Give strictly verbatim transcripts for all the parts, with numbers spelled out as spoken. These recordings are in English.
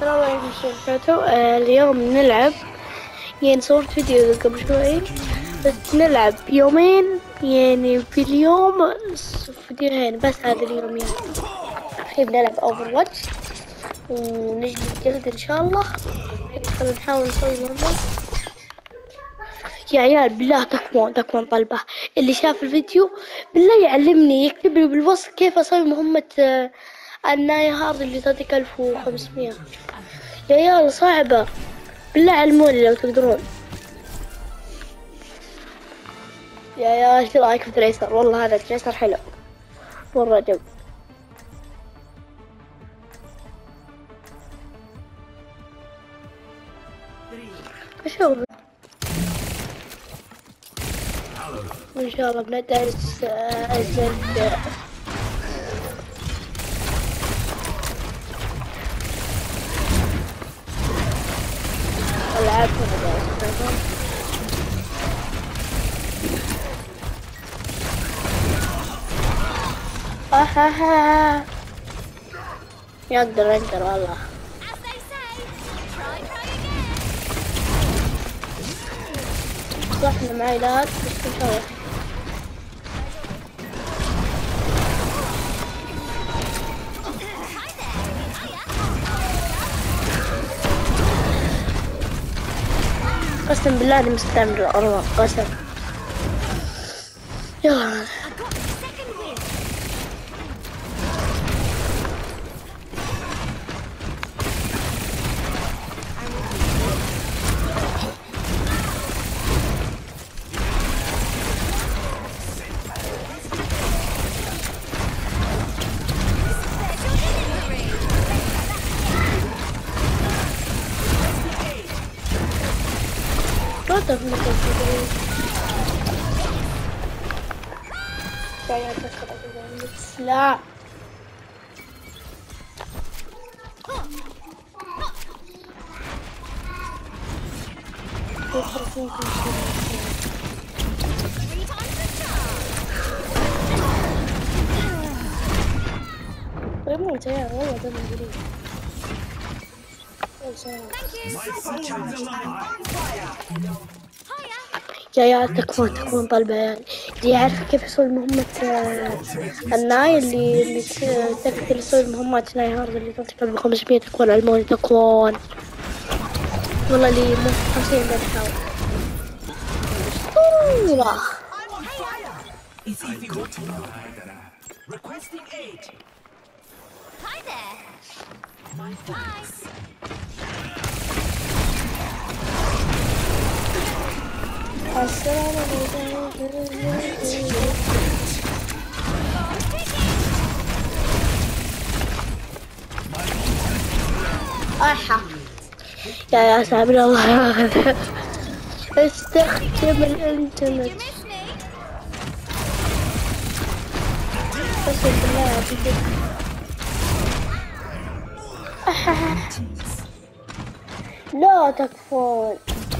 السلام عليكم ورحمة الله وبركاته. آه اليوم نلعب، يعني صورت فيديو قبل شوي بس نلعب يومين، يعني في اليوم فيديوهين بس هذا اليوم. يعني الحين بنلعب اوفر واتش ونجلد جلد ان شاء الله. ندخل نحاول نسوي مهمة. يا عيال بالله تكفون تكفون طلبة، اللي شاف الفيديو بالله يعلمني، يكتب لي بالوصف كيف اسوي مهمة آه الناية هارد اللي تعطيك ألف وخمسمية. يا عيال صعبة بالله علموني لو تقدرون. يا يا ايش رايك في تريسر؟ والله هذا تريسر حلو مرة جم. شوف ان شاء الله بندرس ازمنت العاب اها يقدر يقدر والله. صح انه معي لاج بس ان شاء الله. قسم بالله اني مستعمل الارواح قسم. يلا صوتك مكسر. لا طيب مو تيار والله ده من جديد. يا يا تكفون تكفون طلبة. يعني دي عارفة كيف يسوي مهمة آه الناي اللي اللي تقدر يسوي مهمات ناي هارد اللي تعطيك بخمسمية تكون علموني تكفون. والله اللي مو خمسين بنحاول. أوه السلام عليكم. أحا يا يا سامي الله استخدم الانترنت. قسم بالله عبيد. أحا لا تكفون.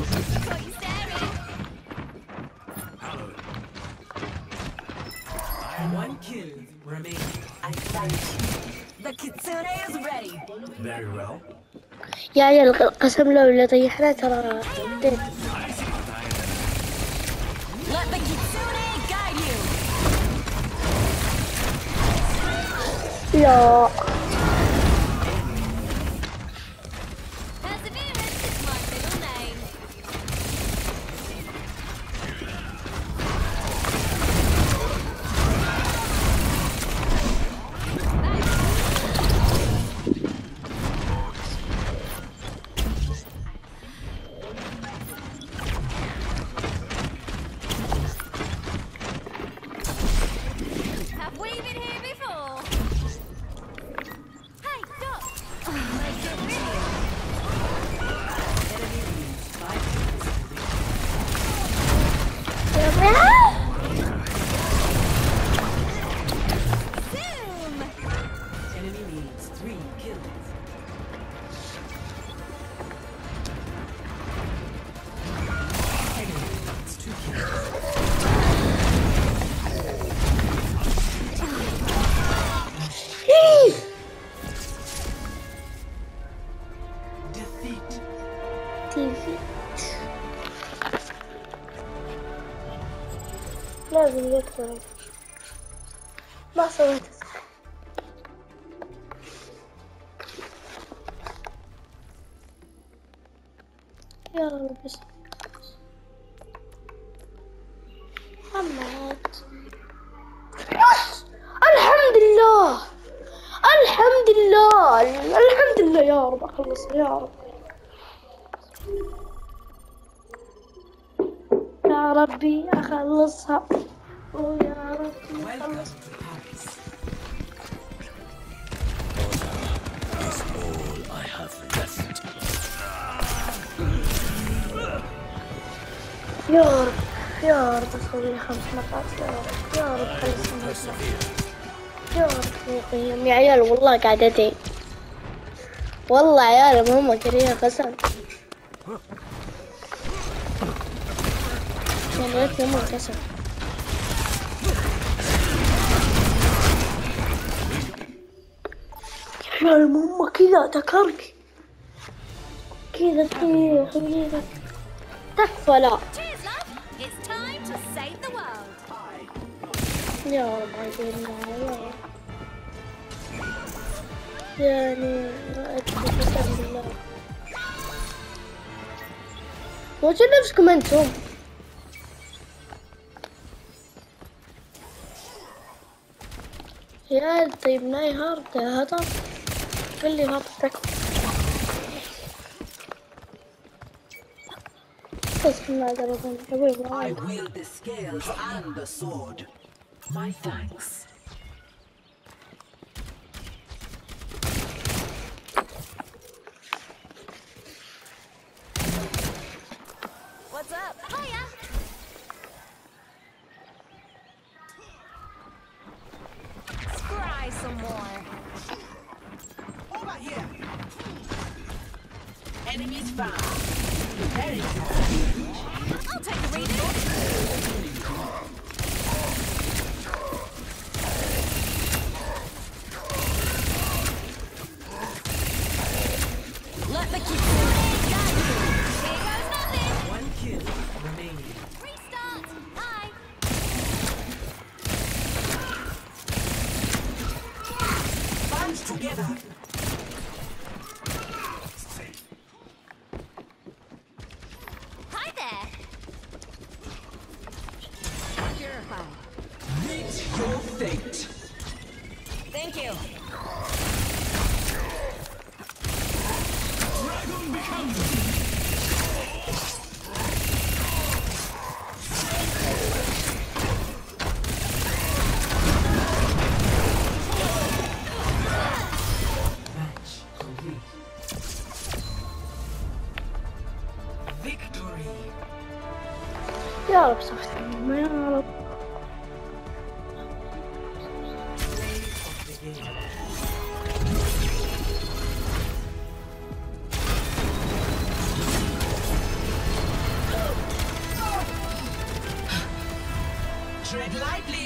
One kill remaining. I thank you. The kitsune is ready. Very well. يا عيال القسم لو اللي طيحنا ترى دين. Let the kitsune guide you. لا Perseverance is my middle name. Have we been here before? تيجي لازم يكسر. ما سويت صح. يا رب بس محمد. يس الحمد لله الحمد لله الحمد لله يا رب أخلص يا رب يا ربي أخلصها ويا ربي أخلصها. يا رب يا رب أسوي خمس مرات يا رب يا رب خلص يا رب يقيم يا عيال والله قاعدتين والله عيال مهمة كريهة قسم يا ريت مهمة قسم. يا عيال مهمة كذا تكرك كذا كذا كذا تكفى لا يا رب عايزين يعني أتمنى بالله وش نفسكم أنتم؟ يا طيب ناي هارد هذا قل لي هارد تكفى بس ما أقدر أقول I wield the scales and the sword. My thanks. What's up? Hiya. Scry some more. Over here. Enemies found. There you go. I'll take a reading. Let the kids guide you. Here goes nothing. One kill remaining. Restart. Hi. Band together. Hi there. Purified. Meet your fate. Thank you. Victory. يا رب سامحني يا رب. Tread lightly.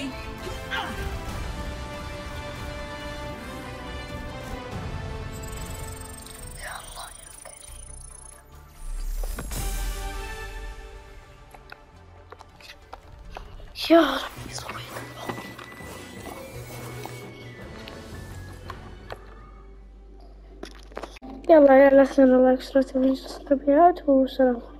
يا ربي صويت. يلا يا لا تنسوا لايك وسبسكرايب وسلام.